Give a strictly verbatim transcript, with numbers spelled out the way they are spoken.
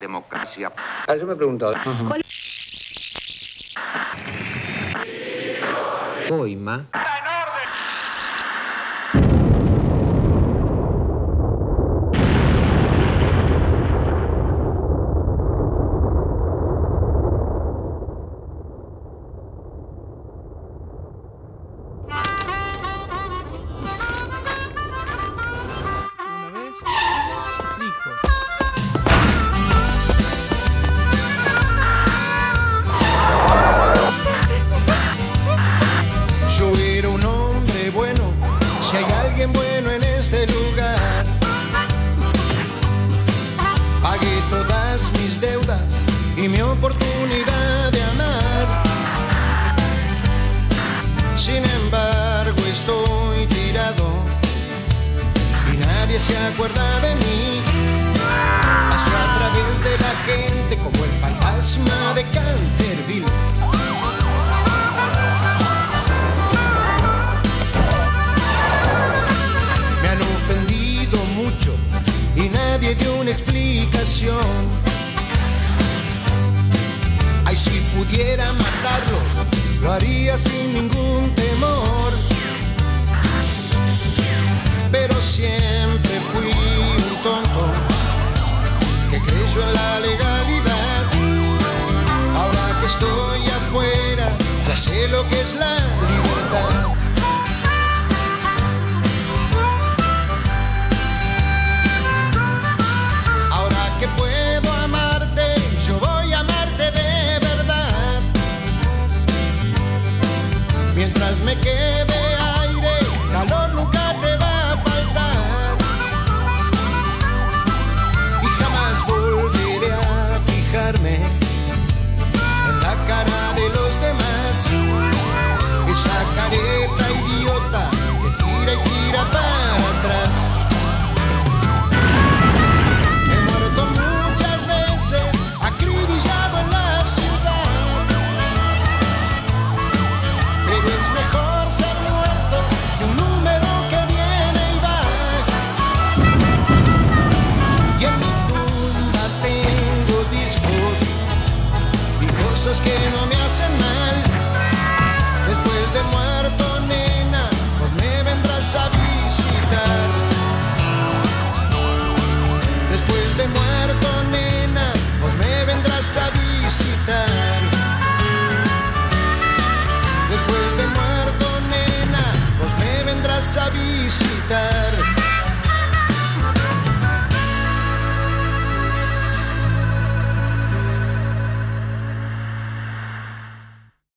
democracia. Ah, yo me pregunto. Uh-huh. Coima. Y mi oportunidad de amar. Sin embargo estoy tirado y nadie se acuerda de mí. Paso a través de la gente como el fantasma de Canterville. Me han ofendido mucho y nadie dio una explicación. Ay, si pudiera matarlos, lo haría sin ningún temor. Pero siempre fui un tonto que creyó en la legalidad. Ahora que estoy afuera, ya sé lo que es la